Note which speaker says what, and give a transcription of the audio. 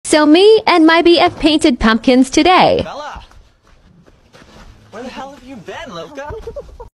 Speaker 1: So me and my BF painted pumpkins today.
Speaker 2: Bella! Where the hell have you been, Loca?